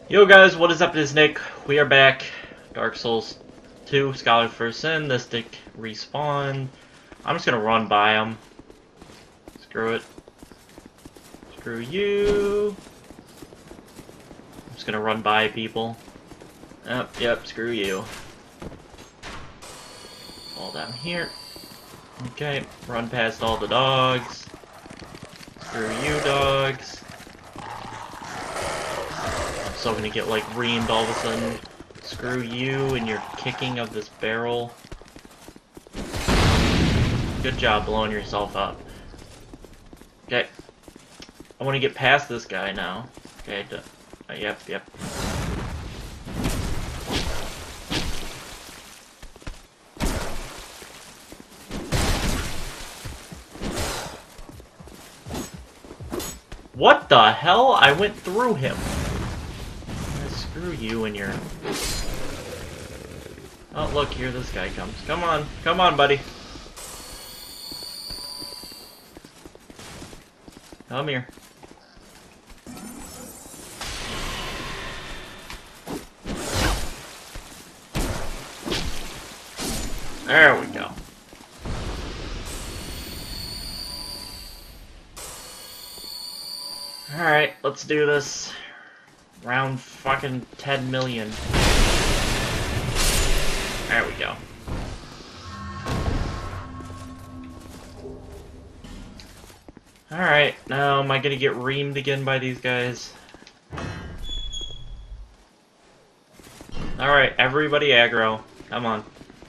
Yo guys, what is up? It is Nick. We are back. Dark Souls 2, Scholar First Sin. This dick respawned. I'm just gonna run by him. Screw it. Screw you. I'm just gonna run by people. Yep, screw you. All down here. Okay, run past all the dogs. Screw you, dogs. I'm so gonna get like reamed all of a sudden. Screw you and your kicking of this barrel. Good job blowing yourself up. Okay. I want to get past this guy now. Okay, yep. What the hell? I went through him. Screw you and your... Oh, look, here this guy comes. Come on, buddy. Come here. There we go. Alright, let's do this. Round fucking 10 million. There we go. Alright, now am I gonna get reamed again by these guys? Alright, everybody aggro. Come on.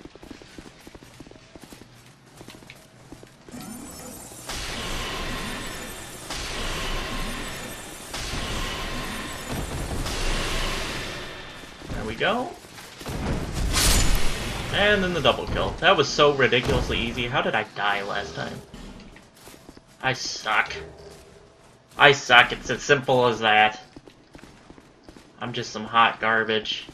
There we go. And then the double kill. That was so ridiculously easy. How did I die last time? I suck. I suck. It's as simple as that. I'm just some hot garbage.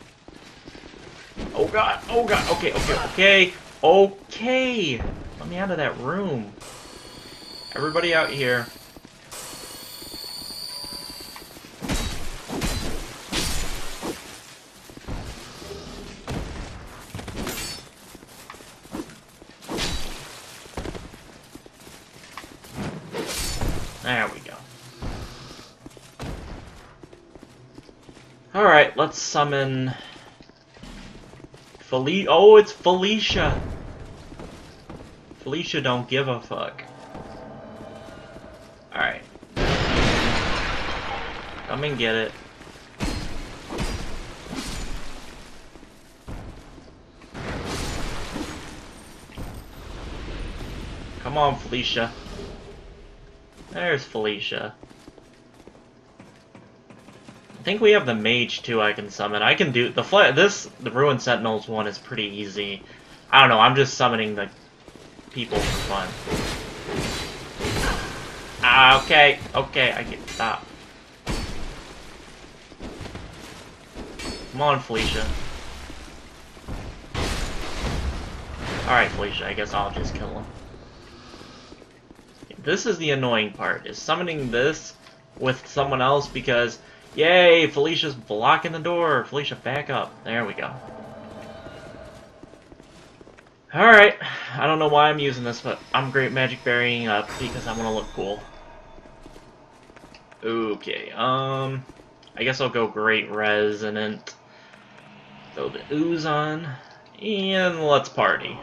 Oh god. Oh god. Okay. Okay. Let me out of that room. Everybody out here. There we go. Alright, let's summon... Oh, it's Felicia! Felicia don't give a fuck. Alright. Come and get it. Come on, Felicia. There's Felicia. I think we have the mage too I can summon. I can do the Ruined Sentinels one is pretty easy. I don't know, I'm just summoning the people for fun. Ah, okay, I can stop. Come on, Felicia. Alright, Felicia, I guess I'll just kill him. This is the annoying part, is summoning this with someone else because, yay, Felicia's blocking the door. Felicia, back up. There we go. Alright, I don't know why I'm using this, but I'm Great Magic Burying Up because I want to look cool. Okay, I guess I'll go Great Resonant. Throw the ooze on, and let's party.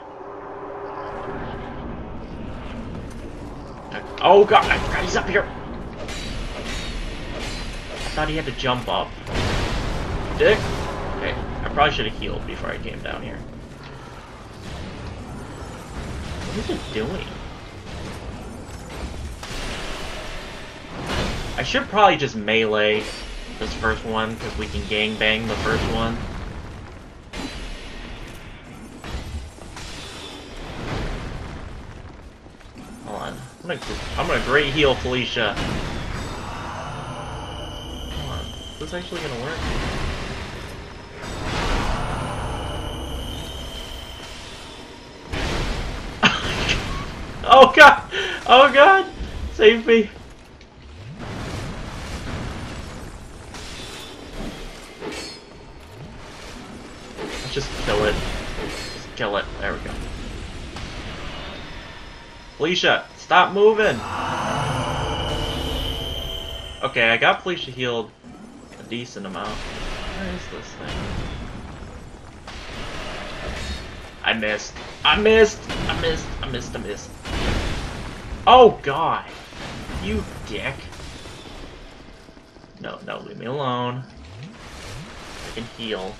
Oh god, I forgot he's up here! I thought he had to jump up. Dick? Okay, I probably should have healed before I came down here. What is it doing? I should probably just melee this first one, because we can gangbang the first one. Hold on. I'm gonna great heal Felicia. Hold on. Is this actually gonna work? Oh god! Oh god! Save me! Just kill it. Just kill it. There we go. Felicia, stop moving! Okay, I got Felicia healed a decent amount. Where is this thing? I missed. I missed! I missed! I missed! I missed! Oh god! You dick! No, no, leave me alone. I can heal.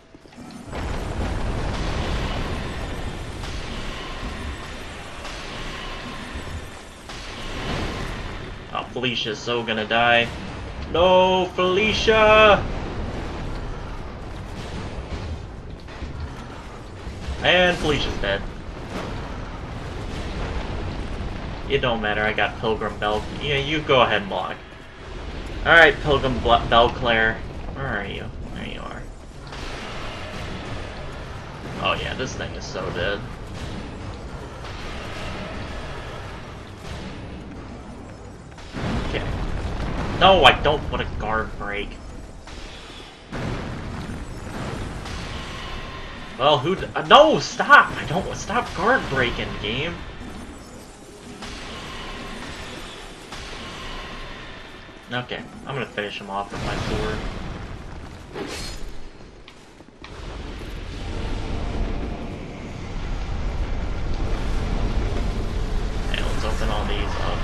Oh, Felicia's so gonna die. No, Felicia! And Felicia's dead. It don't matter, I got Pilgrim Bell. Yeah, you go ahead and block. Alright, Pilgrim Belclair. Where are you? There you are. Oh yeah, this thing is so dead. Okay. No, I don't want a guard break. Well, who? No, stop! I don't want stop guard breaking, game. Okay, I'm gonna finish him off with my sword. Okay, let's open all these up.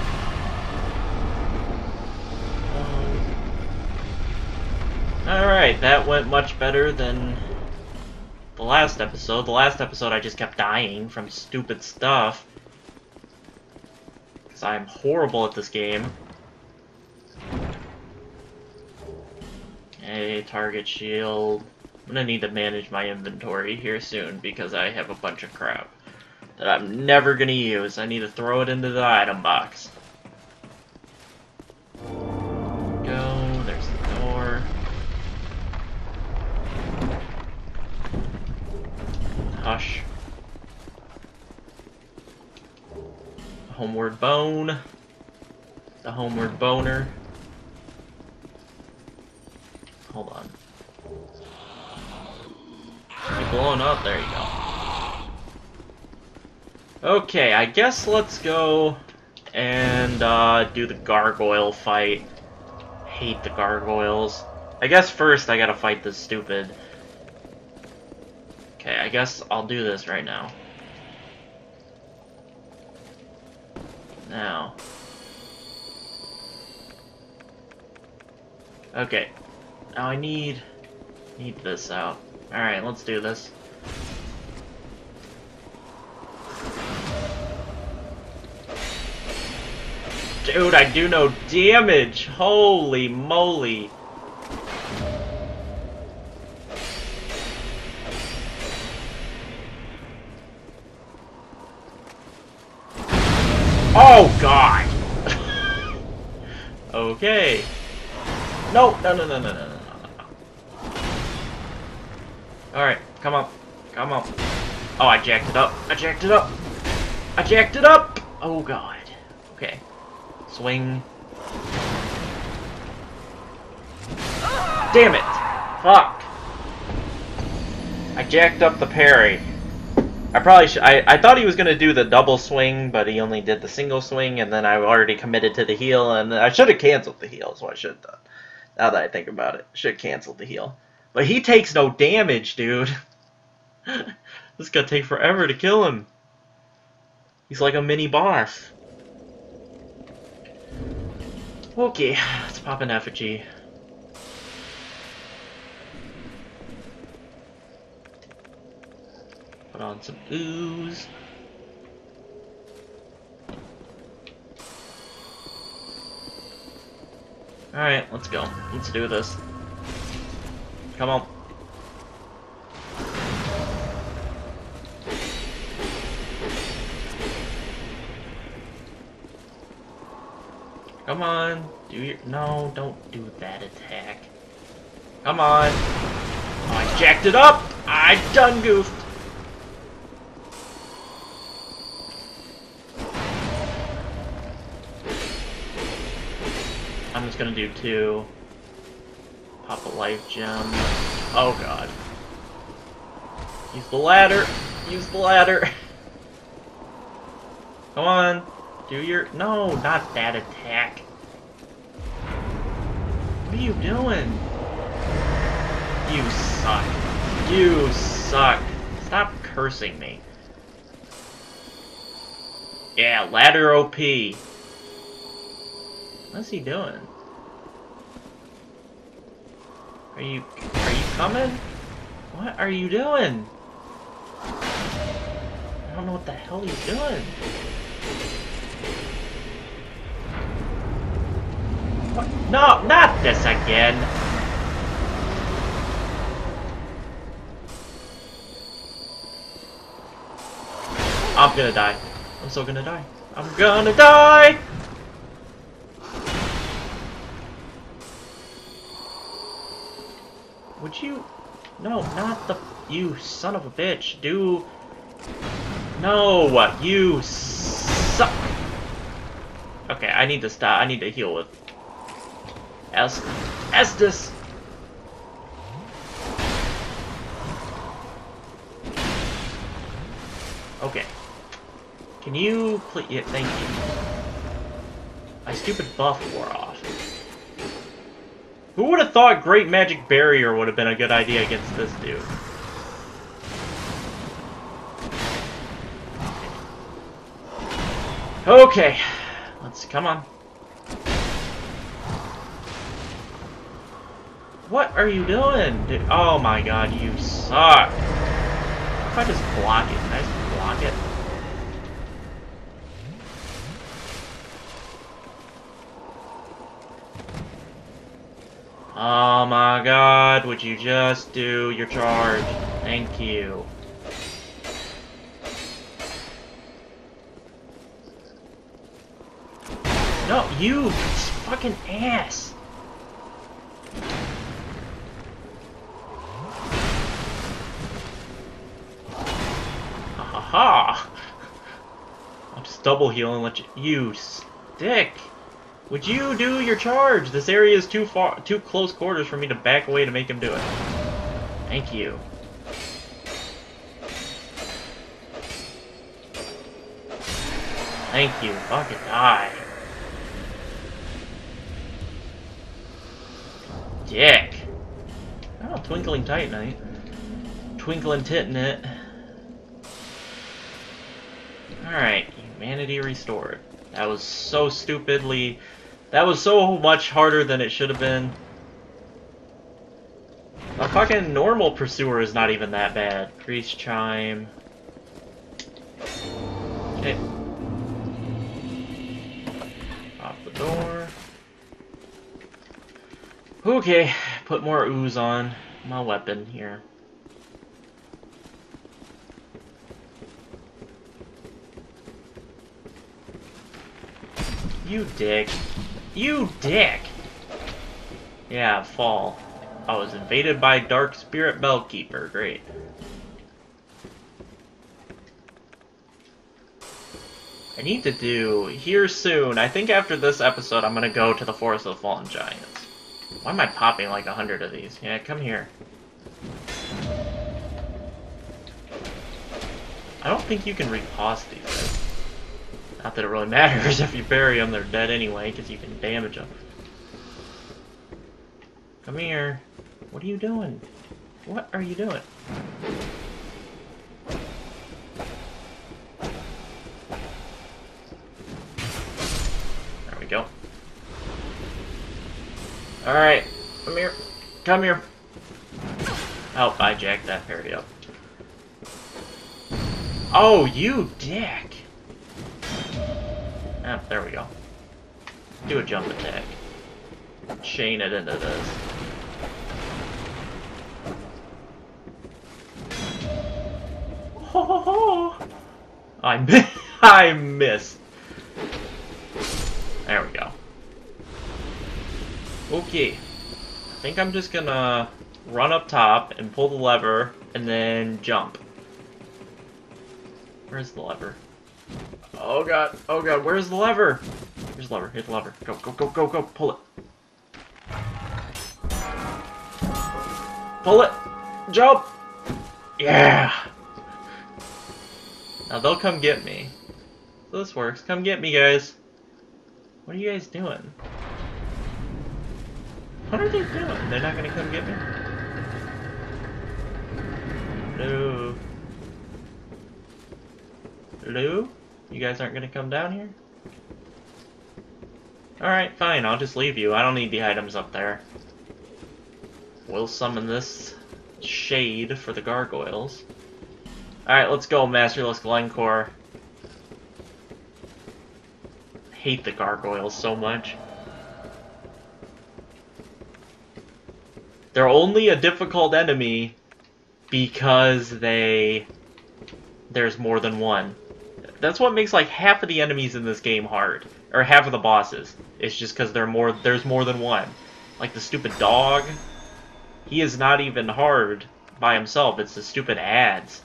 Alright, that went much better than the last episode. The last episode I just kept dying from stupid stuff. Because I'm horrible at this game. A target shield. I'm gonna need to manage my inventory here soon because I have a bunch of crap that I'm never gonna use. I need to throw it into the item box. Go, there's the door. Hush. Homeward bone. The homeward boner. Hold on. You blowing up? There you go. Okay, I guess let's go and do the gargoyle fight. Hate the gargoyles. I guess first I gotta fight this stupid. Okay, I guess I'll do this right now. Now. Okay. Now I need this out. Alright, let's do this. Dude, I do no damage! Holy moly! Oh god! Okay. No, no, no, no, no, no, no. Alright, come on. Come on. Oh, I jacked it up. I jacked it up. I jacked it up! Oh god. Okay. Swing. Damn it! Fuck. I jacked up the parry. I probably should. I thought he was gonna do the double swing, but he only did the single swing, and then I already committed to the heal, and I should have canceled the heal, so I should have done. Now that I think about it, should have canceled the heal. But he takes no damage, dude. This is gonna take forever to kill him. He's like a mini boss. Okay, let's pop an effigy. Put on some ooze. Alright, let's go. Let's do this. Come on. Come on. Do your... No, don't do that attack. Come on. Oh, I jacked it up! I done goofed! I'm just gonna do 2. Pop a life gem. Oh god. Use the ladder. Use the ladder. Come on. Do your... No, not that attack. What are you doing? You suck. You suck. Stop cursing me. Yeah, ladder OP. What's he doing? Are you coming? What are you doing? I don't know what the hell he's doing. What? No, not this again. I'm gonna die. I'm so gonna die. I'm gonna die! Would you... No, not the... You son of a bitch. Do... No! You suck! Okay, I need to stop. I need to heal with... Estus! Okay. Can you please... Yeah, thank you. My stupid buff wore off. Who would have thought Great Magic Barrier would have been a good idea against this dude? Okay. Let's... Come on. What are you doing? Dude? Oh my god, you suck. If I just block it, can I just block it? Oh my god, would you just do your charge? Thank you. No, you fucking ass! Ha! I'll just double heal and let you... You stick! Would you do your charge? This area is too close quarters for me to back away to make him do it. Thank you. Thank you. Fucking die. Dick. Oh, Twinkling Titanite. Twinkling Titanite. Alright, humanity restored. That was so stupidly... That was so much harder than it should have been. A fucking normal pursuer is not even that bad. Priest Chime. Okay. Off the door. Okay, put more ooze on my weapon here. You dick. You dick! Yeah, fall. I was invaded by Dark Spirit Bellkeeper. Great. I need to do here soon. I think after this episode I'm gonna go to the Forest of the Fallen Giants. Why am I popping like 100 of these? Yeah, come here. I don't think you can repause these guys. Not that it really matters. If you bury them, they're dead anyway, because you can damage them. Come here. What are you doing? What are you doing? There we go. Alright. Come here. Come here. Oh, I jacked that parry up. Oh, you dick! Ah, there we go. Do a jump attack. Chain it into this. Ho ho ho! I missed. There we go. Okay. I think I'm just gonna run up top and pull the lever and then jump. Where's the lever? Oh god, where's the lever? Here's the lever, hit the lever. Go, go, go, go, go, pull it. Pull it! Jump! Yeah! Now they'll come get me. So this works. Come get me, guys. What are you guys doing? What are they doing? They're not gonna come get me? Hello? Hello? You guys aren't gonna come down here? Alright, fine. I'll just leave you. I don't need the items up there. We'll summon this shade for the gargoyles. Alright, let's go, Masterless Glencore. I hate the gargoyles so much. They're only a difficult enemy because there's more than one. That's what makes like half of the enemies in this game hard. Or half of the bosses. It's just because there's more than one. Like the stupid dog. He is not even hard by himself. It's the stupid ads.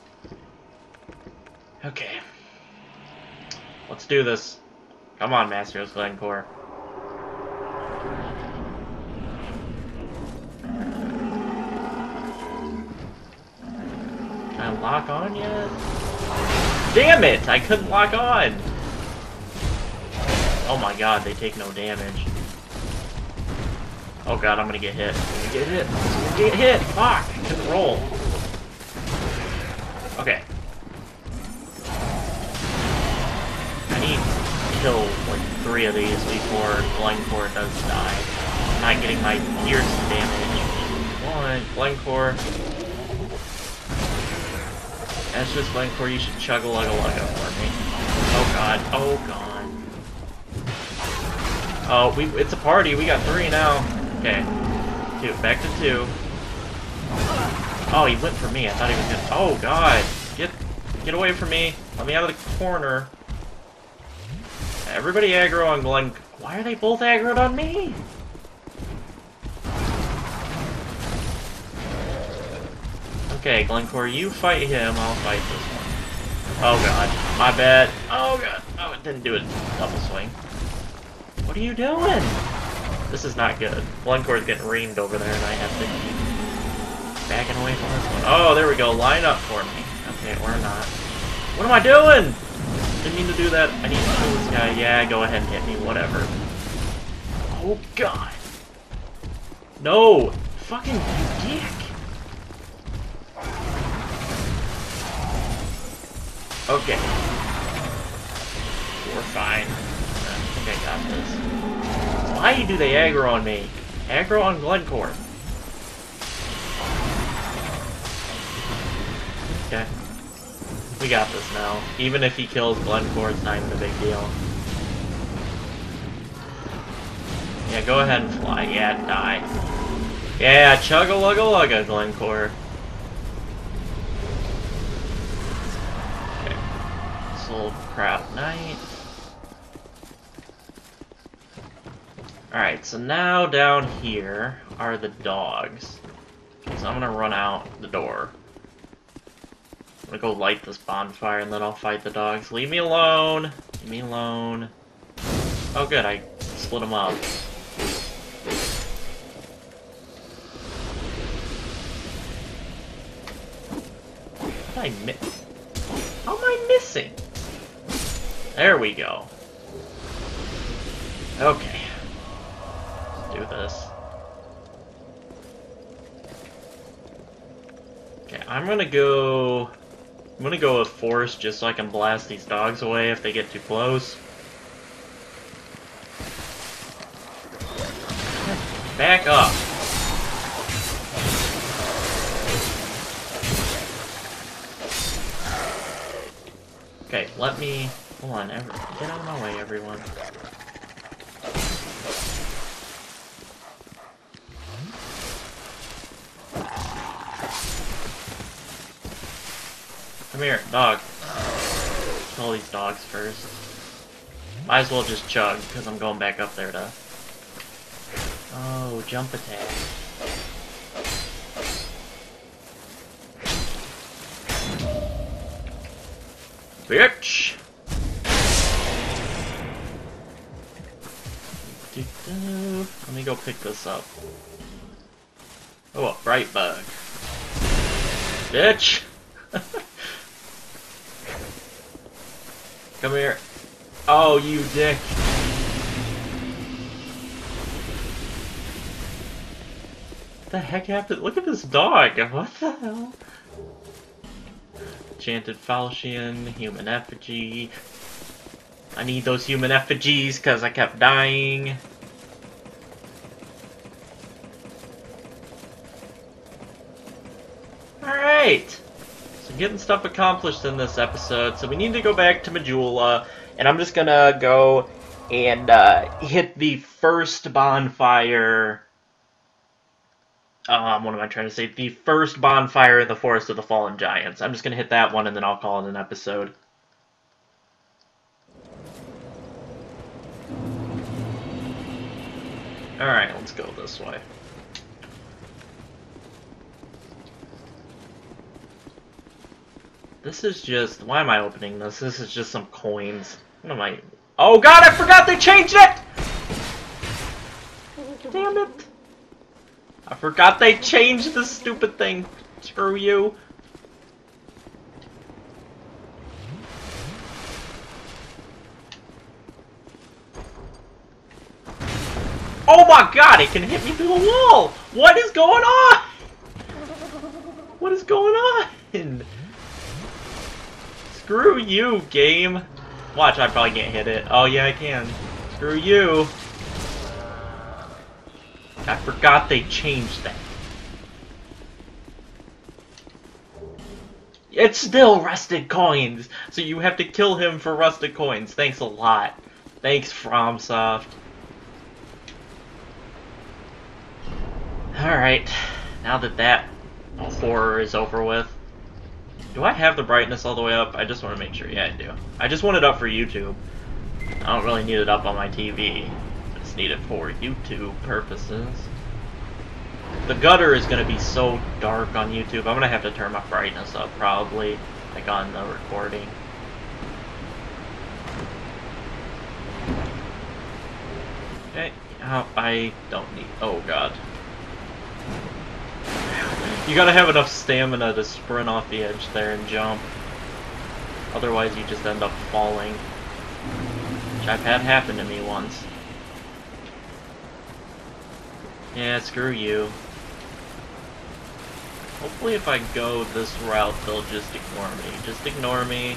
Okay. Let's do this. Come on, Masters Glencore. Can I lock on yet? Damn it! I couldn't lock on! Oh my god, they take no damage. Oh god, I'm gonna get hit. I'm gonna get hit. I'm gonna get hit! Fuck! I couldn't roll. Okay. I need to kill like 3 of these before Glencore does die. I'm not getting my piercing damage. 1, Glencore. That's just Glencore, you should chug-a-lugga-lugga for me. Oh god, oh god. Oh, it's a party, we got 3 now. Okay. 2, back to 2. Oh, he went for me, I thought he was gonna... Oh god, get away from me. Let me out of the corner. Everybody aggro on Glen... Why are they both aggroed on me? Okay, Glencore, you fight him, I'll fight this one. Oh god, my bad. Oh god, oh, it didn't do a double swing. What are you doing? This is not good. Glencore's getting reamed over there and I have to keep backing away from this one. Oh, there we go, line up for me. Okay, or not. What am I doing? Didn't mean to do that. I need to kill this guy. Yeah, go ahead and hit me, whatever. Oh god. No! Fucking dick! Okay. We're fine. I think I got this. Why do they aggro on me? Aggro on Glencore. Okay. We got this now. Even if he kills Glencore, it's not even a big deal. Yeah, go ahead and fly. Yeah, die. Yeah, chug-a-lugga-lugga, Glencore. Soul Crowd Knight. Alright, so now down here are the dogs. So I'm gonna run out the door. I'm gonna go light this bonfire and then I'll fight the dogs. Leave me alone! Leave me alone. Oh good, I split them up. How did I miss? How am I missing? There we go. Okay. Let's do this. Okay, I'm gonna go with force just so I can blast these dogs away if they get too close. Back up. Okay, let me... Hold on, get out of my way, everyone. Come here, dog. Kill these dogs first. Might as well just chug, because I'm going back up there to... Oh, jump attack. Bitch! Let me go pick this up. Oh, a bright bug. Bitch! Come here. Oh, you dick. What the heck happened? Look at this dog. What the hell? Enchanted Falchion, human effigy. I need those human effigies because I kept dying. Alright! So getting stuff accomplished in this episode. So we need to go back to Majula. And I'm just gonna go and hit the first bonfire. What am I trying to say? The first bonfire in the Forest of the Fallen Giants. I'm just gonna hit that one and then I'll call it an episode. Alright, let's go this way. This is just... Why am I opening this? This is just some coins. What am I... Oh god, I forgot they changed it! Damn it. I forgot they changed the stupid thing. Screw you. Oh my god, it can hit me through the wall! What is going on? What is going on? Screw you, game. Watch, I probably can't hit it. Oh yeah, I can. Screw you. I forgot they changed that. It's still rusted coins, so you have to kill him for rusted coins. Thanks a lot. Thanks, FromSoft. Alright, now that that horror is over with. Do I have the brightness all the way up? I just want to make sure. Yeah, I do. I just want it up for YouTube. I don't really need it up on my TV. I just need it for YouTube purposes. The gutter is going to be so dark on YouTube. I'm going to have to turn my brightness up probably, like on the recording. Okay, I don't need... Oh god. You gotta have enough stamina to sprint off the edge there and jump. Otherwise you just end up falling. Which I've had happen to me once. Yeah, screw you. Hopefully if I go this route, they'll just ignore me. Just ignore me.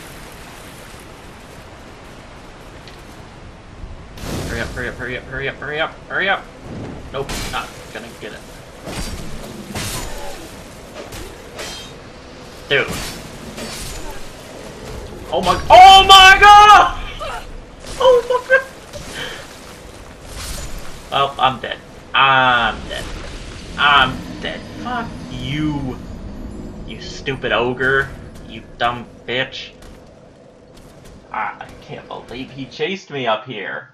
Hurry up, hurry up, hurry up, hurry up, hurry up, hurry up! Nope, not gonna get it. Dude. Oh my god! Oh my god! Well, I'm dead. I'm dead. I'm dead. Fuck you. You stupid ogre. You dumb bitch. I can't believe he chased me up here.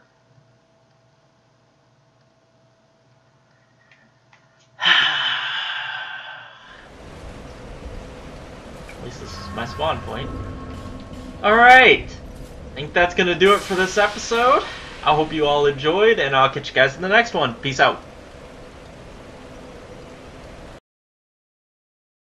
At least this is my spawn point. Alright! I think that's gonna do it for this episode. I hope you all enjoyed, and I'll catch you guys in the next one. Peace out.